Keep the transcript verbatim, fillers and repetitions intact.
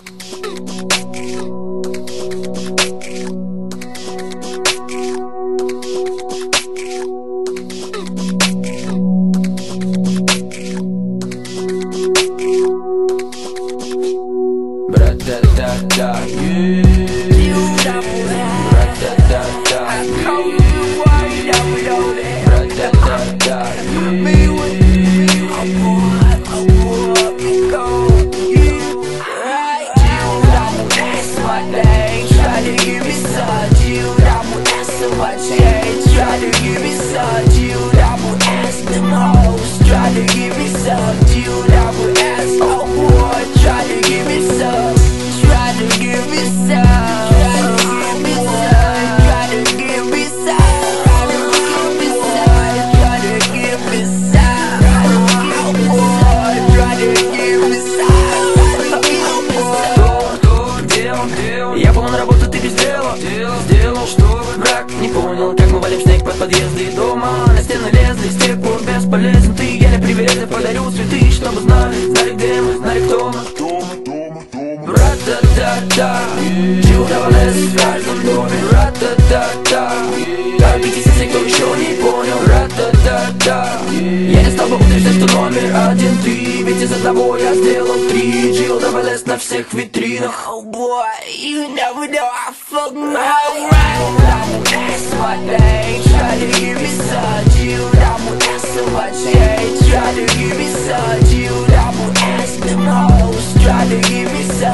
Ра-та-та-та, ра-та-та-та, ра-та-та-та, midway. Try to give me some, dude, I'm asking what change. Try to give me some, dude, I'm asking the most. Try to give me some, dude, I'm asking, oh boy. Try to give me some, try to give me some, try to give me some, try to give me some, try to give me some, oh boy. Try to give me some, я был на работу, ты без дела. Сделал, чтобы враг не понял, как мы валим снег под подъезды дома. На стены лезли, с тех пор бесполезен. Ты еле привереды, подарил цветы, чтобы знали, знали где мы, знали кто мы. Ра-та-та-та, чудо лес в каждом доме. Ра-та-та-та, обидитесь, если кто еще не понял. Ра-та-та-та, я не стал бы утверждать, что номер один ты, ведь из одного я сделал три. Джил лес на всех витринах. Oh boy, you never know I fuck my around. That's my name. Try to give me some, dude, I'm asking what change. Try to give me some, dude, I'm asking the most. Try to give me some.